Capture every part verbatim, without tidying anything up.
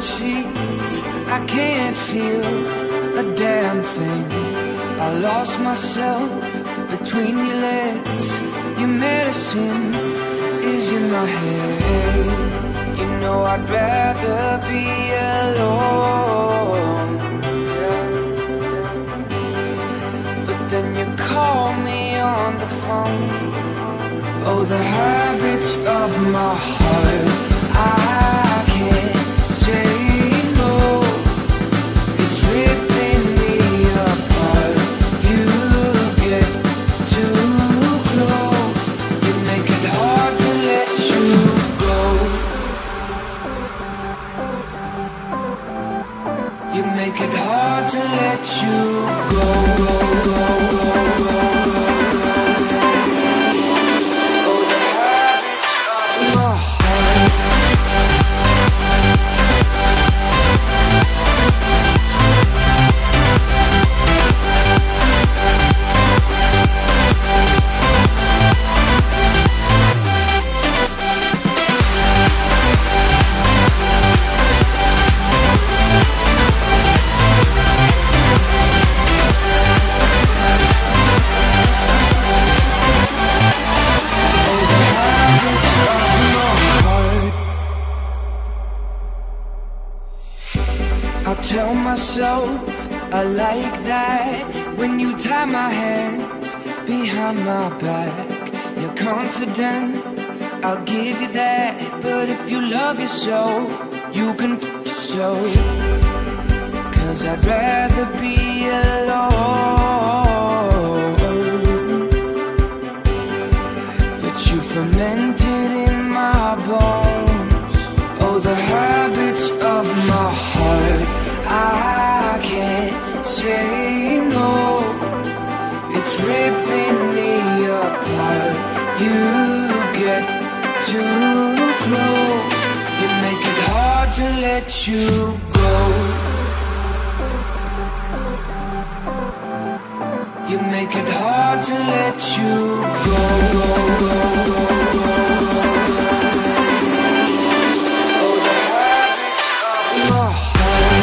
sheets, I can't feel a damn thing. I lost myself between your legs. Your medicine is in my head. You know I'd rather be alone, yeah. But then you call me on the phone. Oh, the habits of my heart, I can't say no. It's ripping me apart. You get too close. You make it hard to let you go. You make it hard to let you go, go, go, go, go. Tell myself I like that when you tie my hands behind my back. You're confident, I'll give you that. But if you love yourself, you can f yourself. Cause I'd rather be alone. But you fermented in my bones. Oh, the habits of my heart, I can't say no. It's ripping me apart. You get too close. You make it hard to let you go. You make it hard to let you go, go, go, go, go. Oh, the habits of my heart.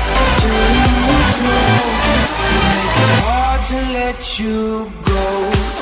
Let you go.